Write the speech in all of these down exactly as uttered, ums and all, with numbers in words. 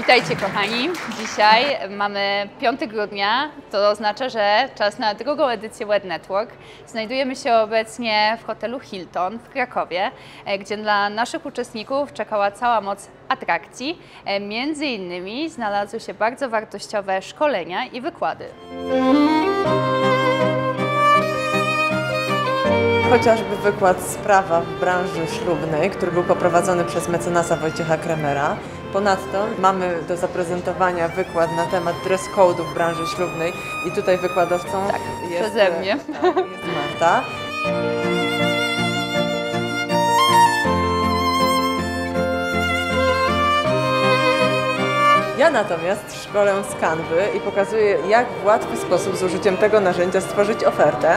Witajcie kochani, dzisiaj mamy piątego grudnia, to oznacza, że czas na drugą edycję Wed Network. Znajdujemy się obecnie w hotelu Hilton w Krakowie, gdzie dla naszych uczestników czekała cała moc atrakcji. Między innymi znalazły się bardzo wartościowe szkolenia i wykłady. Chociażby wykład Sprawa w branży ślubnej, który był poprowadzony przez mecenasa Wojciecha Kremera. Ponadto mamy do zaprezentowania wykład na temat dress code'u w branży ślubnej i tutaj wykładowcą tak, jest, przeze mnie. Tak, jest Marta. Ja natomiast szkolę z Canwy i pokazuję, jak w łatwy sposób z użyciem tego narzędzia stworzyć ofertę.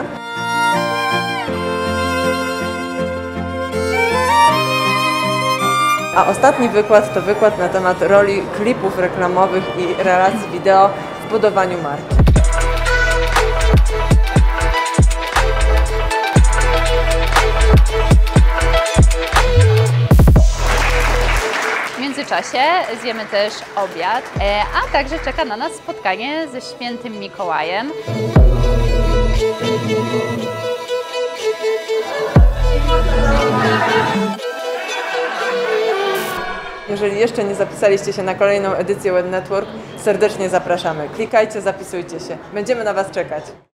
A ostatni wykład to wykład na temat roli klipów reklamowych i relacji wideo w budowaniu marki. W międzyczasie zjemy też obiad, a także czeka na nas spotkanie ze świętym Mikołajem. Jeżeli jeszcze nie zapisaliście się na kolejną edycję Wed Network, serdecznie zapraszamy. Klikajcie, zapisujcie się. Będziemy na Was czekać.